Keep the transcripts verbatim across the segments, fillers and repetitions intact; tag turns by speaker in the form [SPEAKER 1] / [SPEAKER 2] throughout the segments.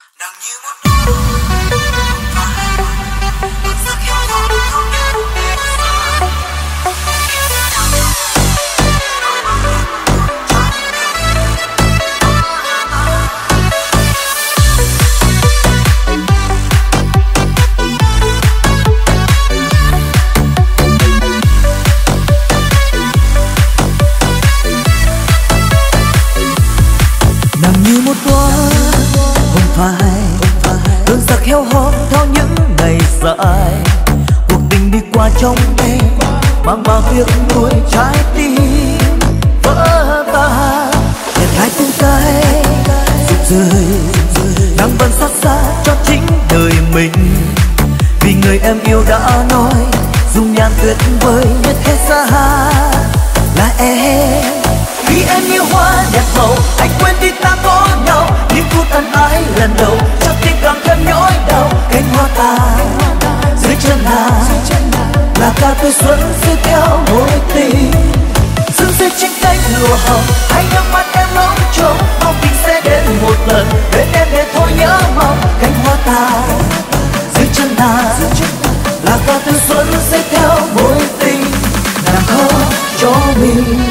[SPEAKER 1] Trong em mang bao tiếc nuối trái tim vỡ tan, để hai tung tay rụng rơi đang vẫn xót xa cho chính đời mình. Vì người em yêu đã nói dung nhan tuyệt vời nhất thế gian là em. Vì em yêu hoa đẹp màu anh quên đi ta có nhau, những phút ân ái lần đầu cho tim càng thêm nhói đau. Cánh hoa tàn dưới chân nàng là ca tuổi xuân rơi theo mối tình, dương rơi trên cánh lụa hồng hay nước mắt em ngóng trông mong tình sẽ đến một lần bên em để thôi nhớ mong. Cánh hoa tàn dưới chân nàng là ca tuổi xuân rơi theo mối tình, nàng khóc cho mình.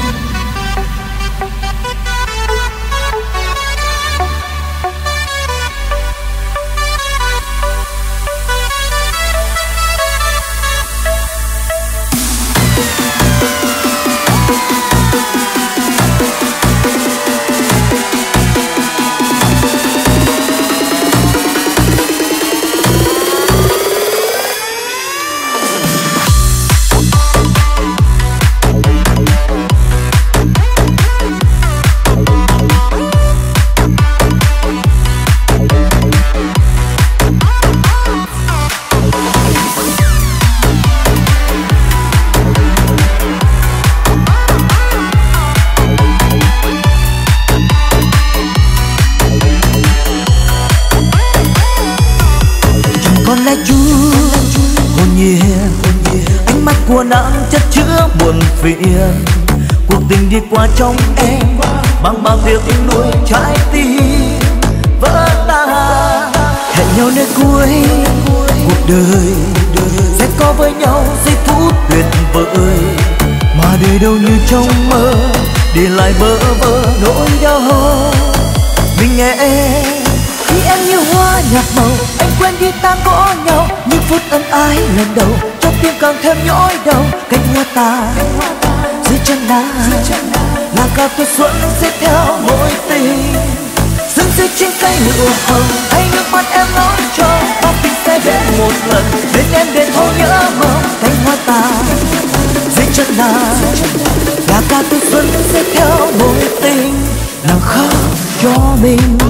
[SPEAKER 1] Của nàng chất chứa buồn phiền, cuộc tình đi qua trong em mang bao tiếc nuối trái tim vỡ tan. Hẹn nhau nơi cuối cuộc đời sẽ có với nhau giây phút tuyệt vời, mà đời đâu như trong mơ để lại bơ vơ nỗi đau. Mình nghe em khi em như hoa nhạt màu anh quên đi ta có nhau, những phút ân ái lần đầu trong tim càng thêm nhói đau. Cánh hoa tàn dưới chân nàng là ca tuổi xuân rơi theo mối tình, dương rơi trên cây lụa hồng hay nước mắt em nói cho bao tình sẽ đến một lần bên em để thôi nhớ mong. Cánh hoa tàn dưới chân nàng là ca tuổi xuân rơi theo mối tình, nàng khóc cho mình.